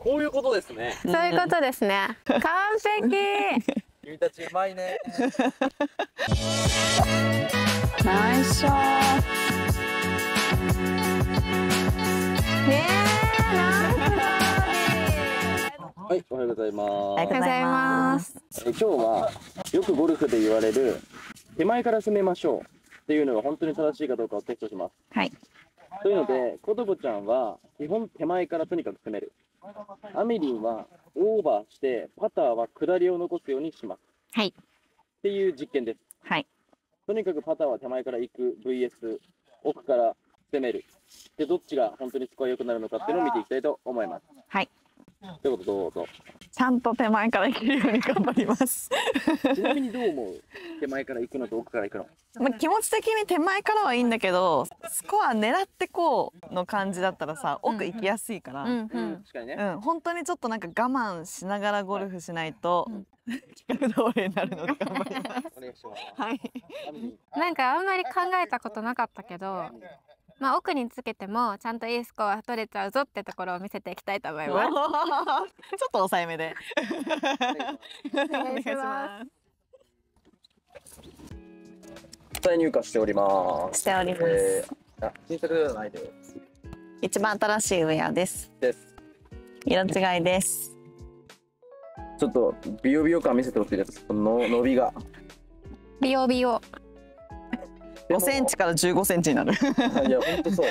こういうことですね。 そういうことですね。完璧。 君たちうまいね。 ナイスショー。 ねえ、ナイスバーディー。 はい、おはようございます。 おはようございます。 今日はよくゴルフで言われる手前から攻めましょうっていうのが本当に正しいかどうかをテストします。 はい。 というので、コトコちゃんは基本手前からとにかく攻める。アメリンはオーバーしてパターは下りを残すようにします。 はい。 っていう実験です。 はい。 とにかくパターは手前から行く VS 奥から攻める。で、どっちが本当にスコア良くなるのかっていうのを見ていきたいと思います。 はい。 ということどうぞ。 ちゃんと手前から行けるように頑張ります。 ちなみにどう思う？手前から行くのと奥から行くの。 まあ、気持ち的に手前からはいいんだけど、スコア狙ってこうの感じだったらさ、奥行きやすいから、 うん確かにね。 本当にちょっとなんか我慢しながらゴルフしないと、企画通りになるので頑張ります。 お願いします。 はい。 なんかあんまり考えたことなかったけど、まあ奥につけてもちゃんといいスコア取れちゃうぞってところを見せていきたいと思います。 ちょっと抑えめで。 お願いします。 再入荷しております。 しております。 新作ではないです。 一番新しいウェアです。色違いです。 ちょっとビヨビヨ感見せてほしいです。この伸びが。 ビヨビヨ。 5センチから15センチになる。 いや本当そう。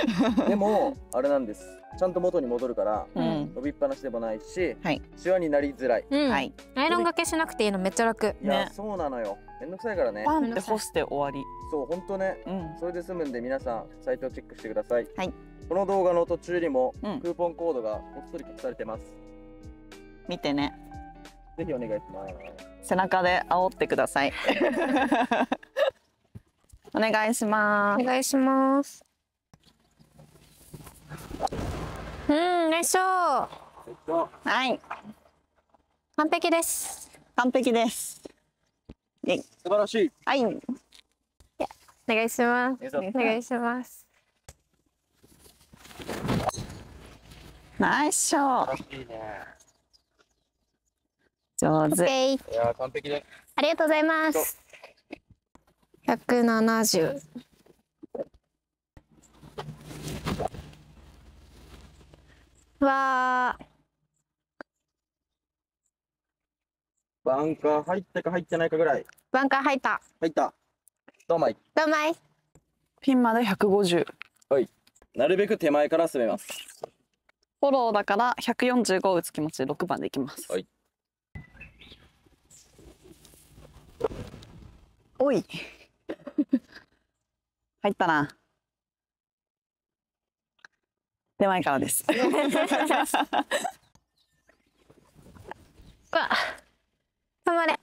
でもあれなんです。ちゃんと元に戻るから、伸びっぱなしでもないし、シワになりづらい。 はい。アイロンがけしなくていいのめっちゃ楽。 いやそうなのよ。めんどくさいからね。 パンって干して終わり。 そう本当ね。それで済むんで皆さんサイトをチェックしてください。はい。この動画の途中にもクーポンコードがこっそり隠されてます。 見てね。 ぜひお願いします。 背中で煽ってください。お願いします。 お願いします。よいしょ。 はい。 完璧です。 完璧です。 素晴らしい。 はい。 お願いします。お願いします。 ナイスショー。上手。 いや完璧です。 ありがとうございます。170。わー。 バンカー入ったか入ってないかぐらい。 バンカー入った。 入った。どうまい。 どうまい。 ピンまで150。 はい。なるべく手前から攻めます。 フォローだから145打つ気持ちで6番でいきます。はい。おい。入ったな。手前からです。 うわ。頑張れ。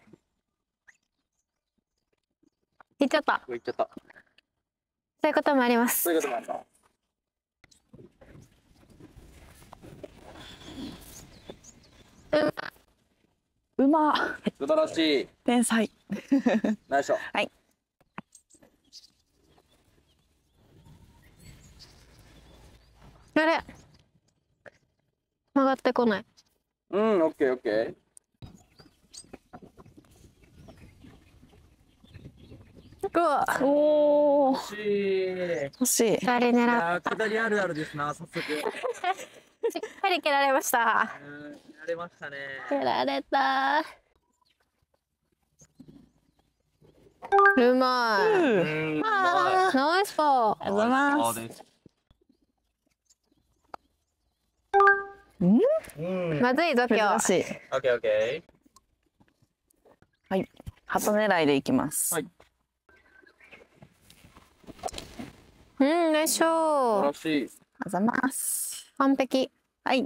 行っちゃった。 行っちゃった。 そういうこともあります。 そういうこともあります。 うま。 素晴らしい。 天才。 ナイスショット。 はい。 あれ。曲がってこない。 オッケーオッケー。 うわ。 おお。 惜しい。 欲しい。 下り狙った。 下りあるあるですな、早速。 しっかり蹴られました。 蹴られましたね。 蹴られた。うまい。ナイスパー。 ありがとうございます。 まずいぞ今日。 珍しい。 オッケーオッケー。 はい。鳩狙いでいきます。はい。 よいしょ。 素晴らしい。 ありがとうございます。 完璧。 はい。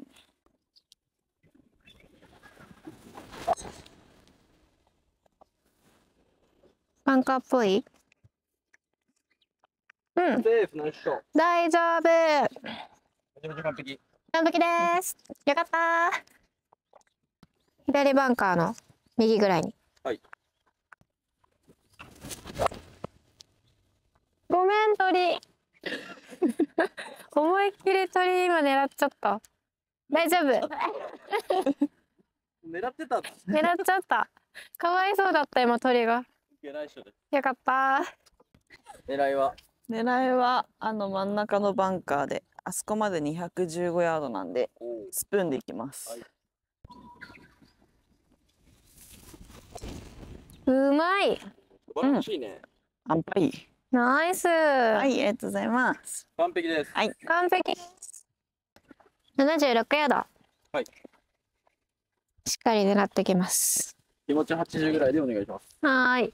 バンカーっぽい。 セーフ、ナイスショット。 大丈夫。 めちゃめちゃ完璧。 完璧です。よかった。左バンカーの右ぐらいに。 はい。 ごめん鳥。思いっきり鳥今狙っちゃった。 大丈夫。 狙ってた。 狙っちゃった。かわいそうだった今鳥が。 いけないっしょです。 よかった。 狙いは。 狙いは真ん中のバンカーで、あそこまで215ヤードなんでスプーンでいきます。 はい、 うまい。 素晴らしいね。 あんぱい。 ナイス。 はい、ありがとうございます。 完璧です。 はい。 完璧です。76ヤード。 はい。 しっかり狙ってきます。 気持ち80ぐらいでお願いします。 はーい。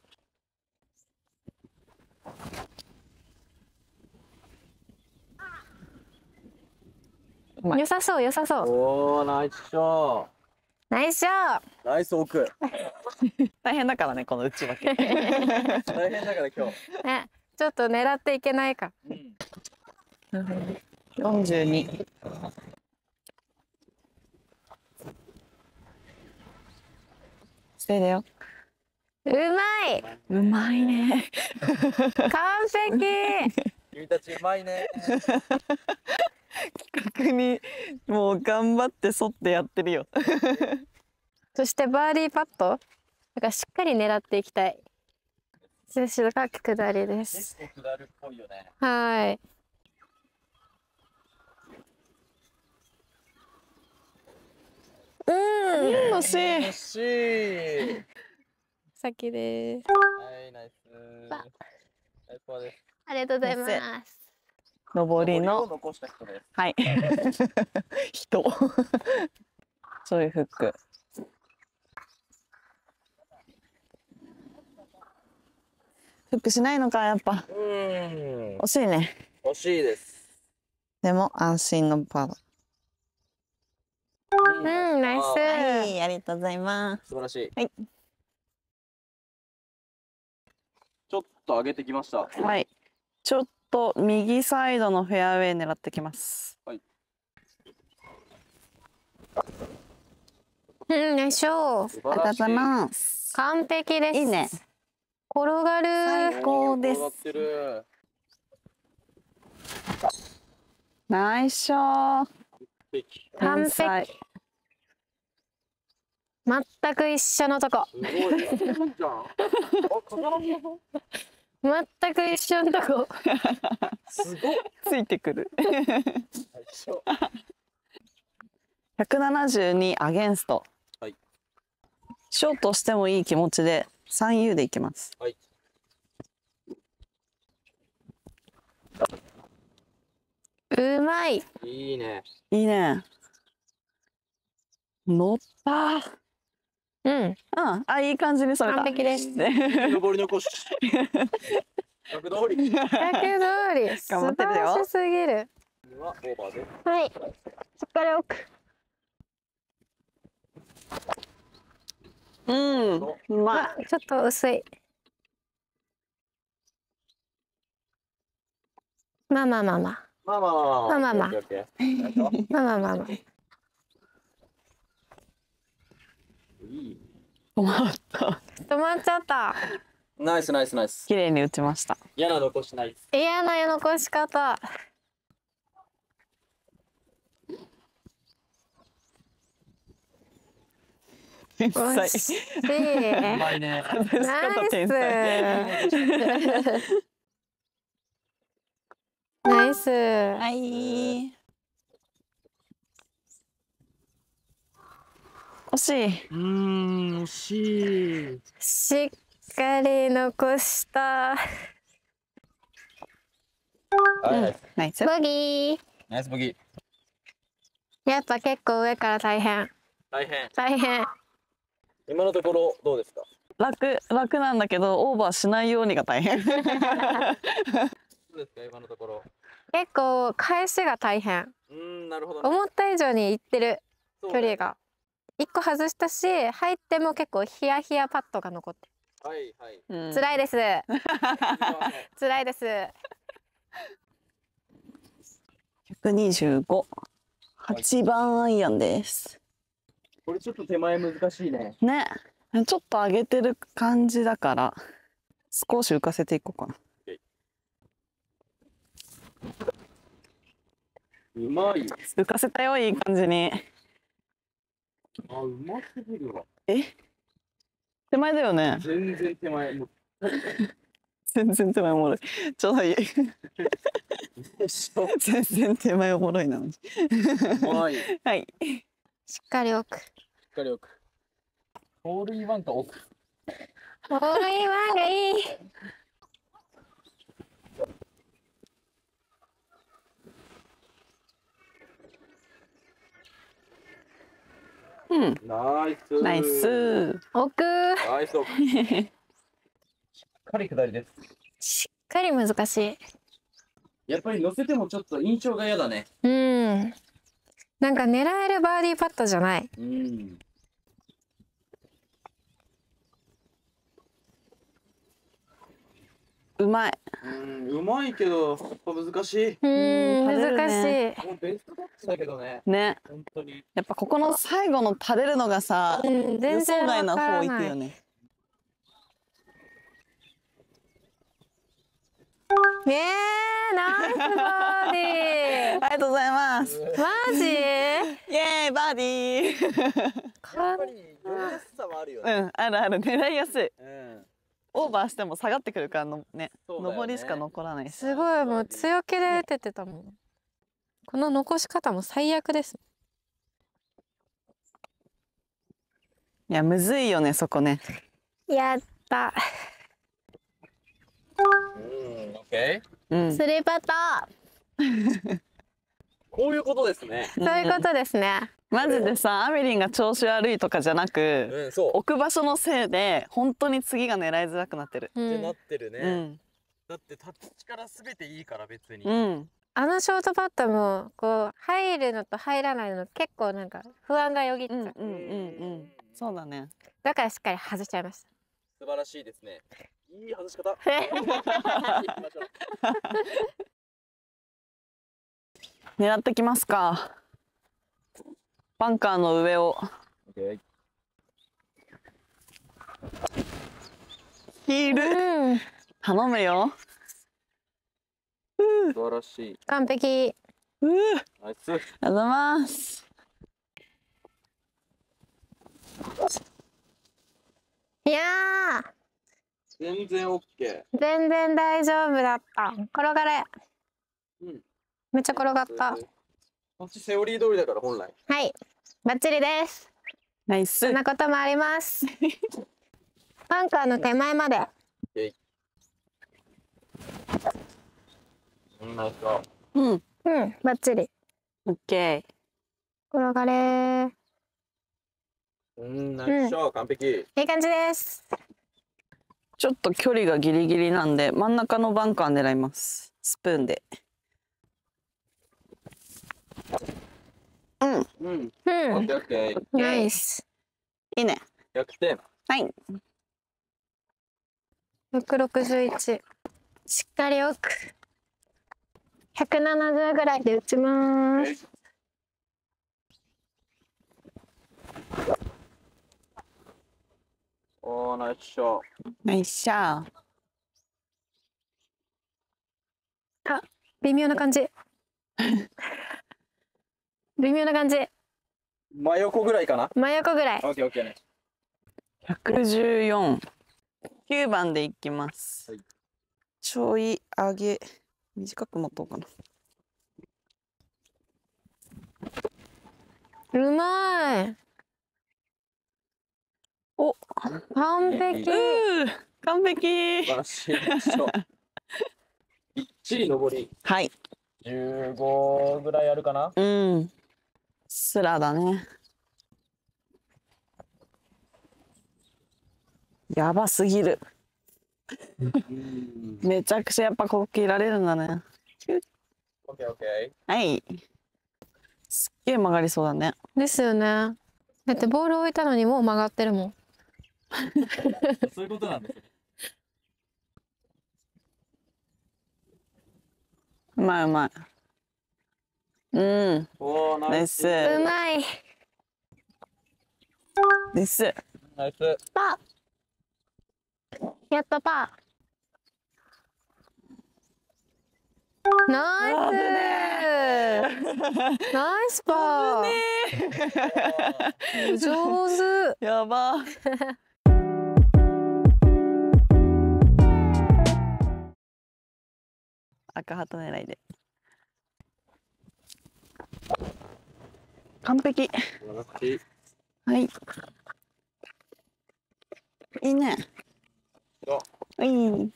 良さそう良さそう。 おお、ナイスショナイスショー。ナイス奥。 大変だからね、この内訳。 大変だから今日。 ー。ね、ちょっと狙っていけないか。 42。ステイだよ。 うまい。 うまいね。 完璧。 君たちうまいね。 逆にもう頑張って沿ってやってるよ。 そしてバーディーパット。だからしっかり狙っていきたい。後ろが下りで結す。 構下るっぽいよね。 はい。 惜しい。 惜しい。 先です。 はい、ナイス。ナイスパーです。 ありがとうございます。 上りをの、 残した人です。 はい。人。そういうフック。フックしないのか、やっぱ。惜しいね。 惜しいです。 でも安心のパーだ。 うん、ナイス。 はい、ありがとうございます。 素晴らしい。 はい。 ちょっと上げてきました。 はい。ちょっと右サイドのフェアウェイ狙ってきます。 はい。 うん、ナイスショー。 素ありがとうございい。 ます。 完璧です。 いいね。 転がる。 最高です転がってる。 ナイスショー。 完天才。 璧。全く一緒のとこ。 すごい。いいじゃん。あ、刀も。 全く一緒のとこ。 すごい。 ついてくる。 最初。 172アゲンスト。 はい。 ショートしてもいい気持ちで 3U でいきます。 はい。 うまい。 いいね。 いいね。乗った。 うん。 うん、あ、いい感じにそれた。 完璧です。 上り残し。逆通り。 逆通り。素頑張ってるよ晴らしすぎる。 はオーバーです。 はい。しっかり奥。 うん、うまい。 あ、ちょっと薄い。まあまあまあまあ。 まあまあまあまあまあまあオッケーオッケーオッケー。 まあまあまあまあ。 いい。 止まった。 止まっちゃった。 ナイスナイスナイス。 綺麗に打ちました。 嫌な残しないです。 嫌な残し方。 天才。 惜しい。 うまいね。 外し方天才。 ナイス。 はい。惜しい。 惜しい。 しっかり残した。 はいはい。 ナイス。 ボギナイスボギー。 ー。やっぱ結構上から大変。 大変。 大変。 今のところどうですか。 楽なんだけどオーバーしないようにが大変。 どうですか今のところ。 結構返しが大変。 なるほどね。 思った以上にいってるそう距離が。一個外したし、入っても結構ヒヤヒヤパットが残ってはいはい。 うんる。辛いです。辛いです。 125。8番アイアンです。 これちょっと手前難しいね。 ね、ちょっと上げてる感じだから少し浮かせていこうかな。 うまい。 浮かせたよ、いい感じに。 あ、うますぎるわ。 手前だよね。 全然手前。もう全然手前おもろい。ちょうどいい。 でしょ。 全然手前おもろいな。 うまい。しはい。 しっかり奥。 っかり奥。ホールインワンか奥。 ホールインワンがいい。 うん。 ナイス。 ナイス。 奥。 ナイス奥。しっかり下りです。 しっかり難しい。 やっぱり乗せてもちょっと印象が嫌だね。 うん。なんか狙えるバーディーパットじゃない。 うん。 うまい。 うまいけど、やっぱ難しい。 難しい。 もうベストだったけどね。 ね。 本当に。 やっぱここの最後の垂れるのがさ、 全予然想外なわから方行くない。 よね。 ナイスバーディー。 ありがとうございます。 マジ？ イエーイ、バーディー。 やっぱり乗りやすさもあるよね。 うん、あるある、狙いやすい。 うん。 オーバーしても下がってくるからのね、 そうだよね上りしか残らないし。 すごい、もう強気で打ててたもん。この残し方も最悪です。 いや、むずいよね、そこね。 やった。 オッケー。 うん。 スリーパット。 こういうことですね。 そういうことですね。 マジでさ、アミリンが調子悪いとかじゃなく、 うん、そう。 置く場所のせいで本当に次が狙いづらくなってる。 うんってなってるね。 うん。 だってタッチからすべていいから別に。 うん。 あのショートパットもこう入るのと入らないの結構なんか不安がよぎっちゃう。 うんうんうんうん。そうだね。 だからしっかり外しちゃいました。 素晴らしいですね。いい外し方。行きましょう。 狙ってきますか。バンカーの上を。 オッケー。 ヒール。 うん、 頼むよ。 素晴らしい。 完璧。 うー。 ナイス。 ありがとうございます。 いや全然オッケー、全然大丈夫だった。転がれ。 ー。うん。 めっちゃ転がった。 こっちセオリー通りだから本来。 はい、バッチリです。 ナイスそん。なこともあります。バンカーの手前まで。 ナイスだ。 うん。 うん、バッチリ。 オッケ転がれー。 ナイスショー、完璧。 いい感じです。 ー。ちょっと距離がギリギリなんで真ん中のバンカー狙います。スプーンで。うん。 うん。 うオッん、 ケーオッケー。 ナイス。 いいね。 100点。 はい。 161。しっかり奥。170ぐらいで打ちます。 おー、ナイスショー。 ナイスシャー。 あ、微妙な感じ。微妙な感じ。 真横ぐらいかな。 真横ぐらい。 オッケーオッケーね。 114。9番でいきます。 はいちょい上げ。短く持とうかな。 うまい。 お、 完璧。 完璧。 素晴らしいショー。びっちり上り。 はい。 15ぐらいあるかな。 うん。スラだね。やばすぎる。めちゃくちゃやっぱここ切られるんだね。 オッケーオッケはい。すっげえ曲がりそうだね。 ですよね。だってボール置いたのにもう曲がってるもん。 ー。そういうことなんですよ。 うまいうまい。うん。 おー、ナイス。 ナイス。 うまい。 です。 ナイス。 パー。やっとパナイスナイスパー。上手。 やば。赤旗狙いで。完璧。はい。いいね。いい。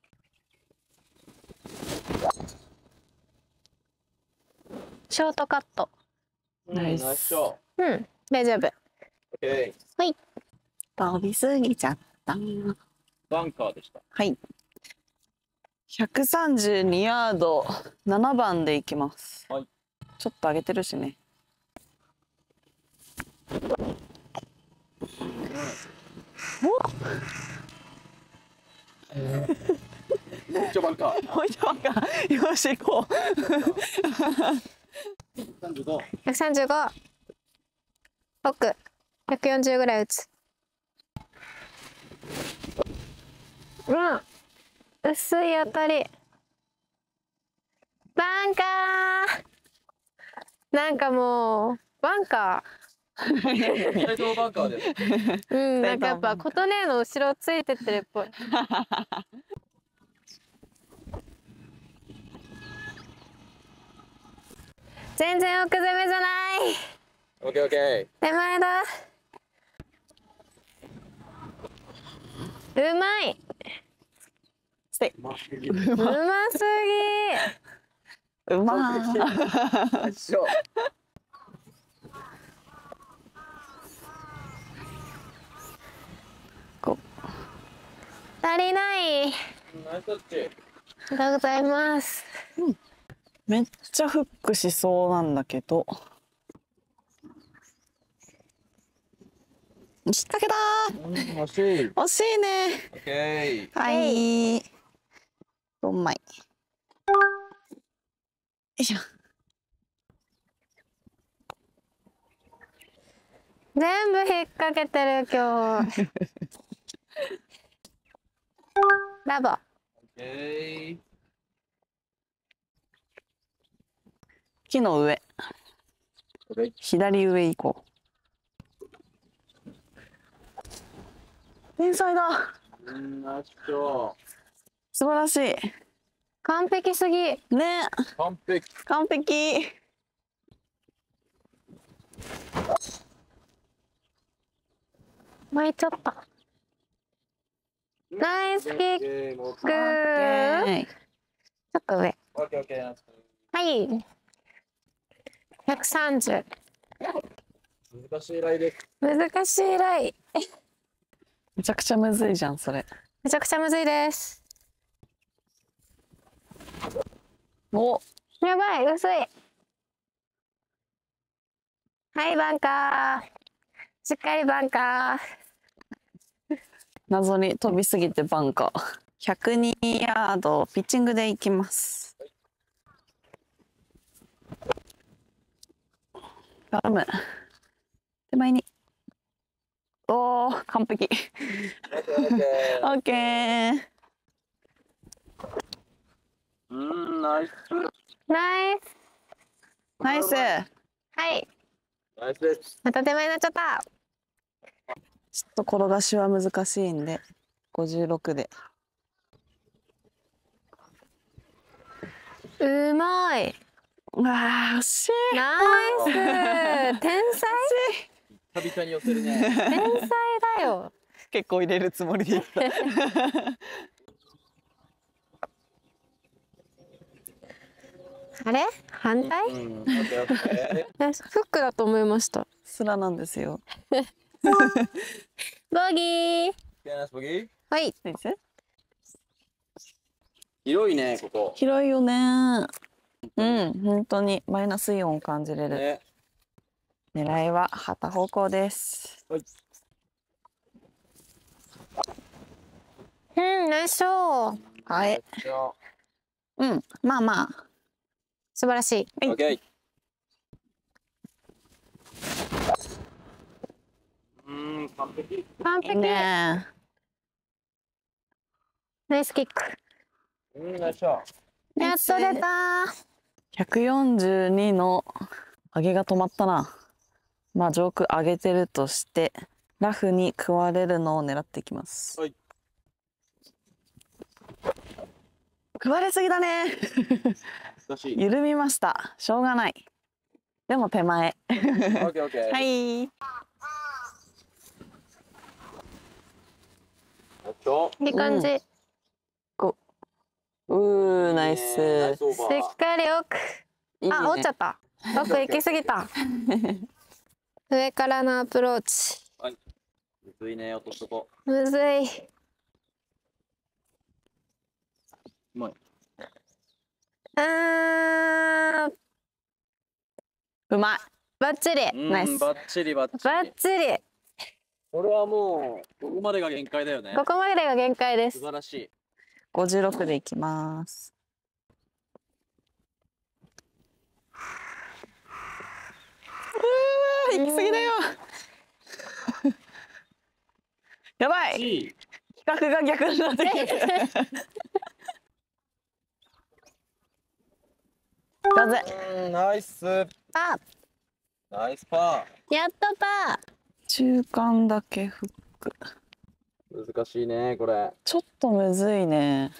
ショートカット。 ナイス。 うん、大丈夫。はい。 飛びすぎちゃった。 バンカーでした。 はい。132ヤード、7番で行きます。 はい。 ちょっと上げてるしね。 もう一丁バンカー。 もう一番か。よし、行こう。 35。 135。奥。140ぐらい打つ。うん。薄い当たり。バンカー。なんかもうバンカ二人ともバンカーです。 ー。うん、なんかやっぱ琴音の後ろついてってるっぽい。全然奥攻めじゃない。 オッケーオッケ手前だ。うまい。 せー。 うますぎ。 うまー。 足りない。 ナイスタッチ。 ありがとうございます。 めっちゃフックしそうなんだけど。引っ掛けたー。 惜しい。 惜しいね。 オッケー。 はい。うまい。よいしょ。 全部引っ掛けてる今日。ラボ。 オッケー。 木の上。左上行こう。天才だ。 ナイスショ素晴らしい。 完璧すぎ。 ね。 完璧。 完璧。 巻いちゃった。ナイスキック。 オッオッケー。 ちょっと上。 ケーオッケー。 はい。130。 難しいライです。 難しいライ。 めちゃくちゃむずいじゃん、それ。 めちゃくちゃむずいです。 お。 やばい、薄い。はい、バンカー。しっかりバンカー。 謎に飛びすぎてバンカー。102ヤード、ピッチングで行きます。頼む。手前に。おお、完璧。オッケー。 ナイス。 ナイス。 ナイス。 はい。 ナイスです。 また手前になっちゃった。 ちょっと転がしは難しいんで、56で。 うまい。 うわあ、惜しい。 ナイス。天才。 久々に寄せるね。 天才だよ。 結構入れるつもりでいった。 あれ反対？ オッケーオッケー。 フックだと思いました。 スラなんですよ。 ボギー。 ナイスボギー。 はい。 広いね、ここ。 広いよね。うん、本当にマイナスイオンを感じれる。 ね。 狙いは旗方向です。 はい。 うん、ナイスショー。 はい。うん、まあまあ。 素晴らしい。 オッケー。完璧。 完璧。 ねナイスキック。 ナイスショット。 やっと出た。 142の上げが止まったな。まあ上空上げてるとしてラフに食われるのを狙っていきます。 はい。 食われすぎだね。 難しい。 緩みました。しょうがない。でも手前。 オッケーオッケー。 はい。 やっと。 いい感じ。 ナイス。 ナイスオーしバー。 っかり奥。 いいねあ、折っちゃった。奥行き過ぎた。上からのアプローチ。 むずいね、落とすとこ。 むずい。 うまい。 うまい。 バッチリ。 ナイスバッチリバッチバッリ。 チリ。 これはもう、ここまでが限界だよね。 ここまでが限界です。 素晴らしい。 56でいきます。行き過ぎだよ。やばい。比較が逆になってきてる。上手。 ナイス。 あ、 ナイスパやっとパー。 中間だけフック。 ー。難しいね、これ。 ちょっとむずいね。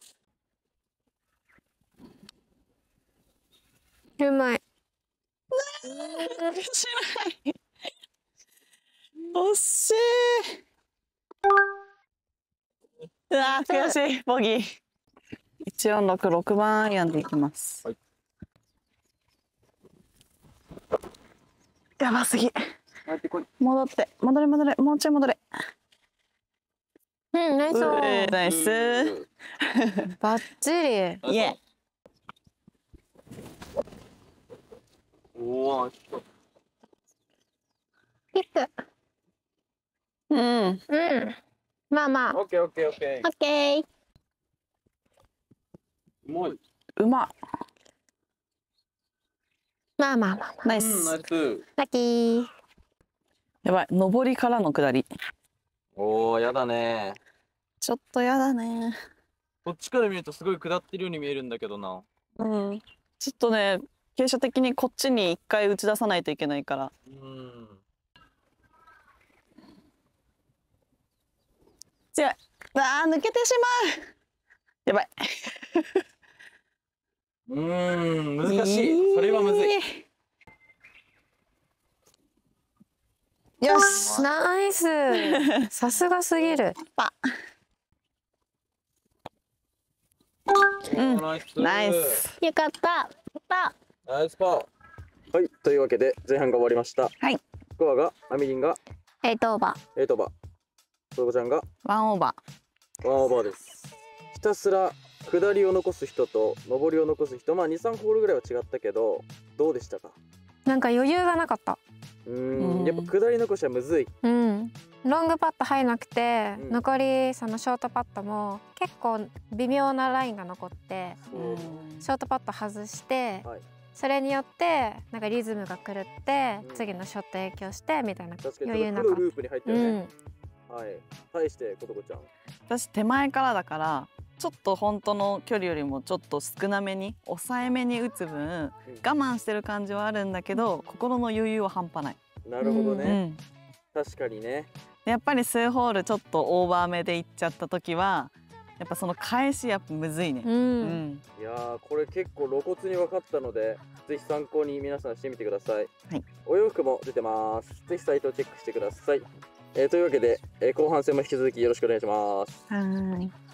うまい。 しない。惜しい。うわー、悔しい。ボギー。146、6番アイアンでいきます。 はい。 やばすぎ。 帰ってこい。 戻って、戻れ、戻れ、もうちょい戻れ。 うん、ナイスオン。 ナイス。 バッチリ。 イエ。 おお。 キック。 うん。 うん。まあまあ。 オッケーオッケーオッケー。 オッケー。 うまい。 うま。 まあまあまあまあ。 ナイナイス。 ス。 ラッキー。 やばい、上りからの下り。 おお、やだね。 ちょっとやだね。 こっちから見るとすごい下ってるように見えるんだけどな。 うん。ちょっとね、傾斜的にこっちに一回打ち出さないといけないから。強い。あー、抜けてしまう。やばい。 難しい。それはむずい。 よし。 ナイス。さすがすぎる。 うんナイス。 ナイス。 よかった。 ナイスパー。はい、というわけで前半が終わりました。 はい。 スコアがアミリンが 8オーバー。 8オーバー、トヨコちゃんがワンオーバ 1オーバーです。ひたすら下りを残す人と上りを残す人、まあ2、3ホールぐらいは違ったけど、どうでしたか？ なんか余裕がなかった。 やっぱ下り残しはむずい。 うん。ロングパット入らなくて、 うん残りそのショートパットも結構微妙なラインが残ってー。 ショートパット外して、 はい。 それによってなんかリズムが狂って、 うん次のショット影響してみたいな確かに余裕なかっちょっと黒ループに入ったた。 よね。 うん。 はい。対してことこちゃん。 私手前からだからちょっと本当の距離よりもちょっと少なめに抑えめに打つ分我慢してる感じはあるんだけど心の余裕は半端ない。 なるほどうね。 ん。 確かにね。 やっぱり数ホールちょっとオーバーめでいっちゃった時はやっぱその返しやっぱむずいね。 うん。 うん。 いやー、これ結構露骨に分かったので、ぜひ参考に皆さんしてみてください。 はい。 お洋服も出てます。ぜひサイトをチェックしてください。というわけで、後半戦も引き続きよろしくお願いします。 はい。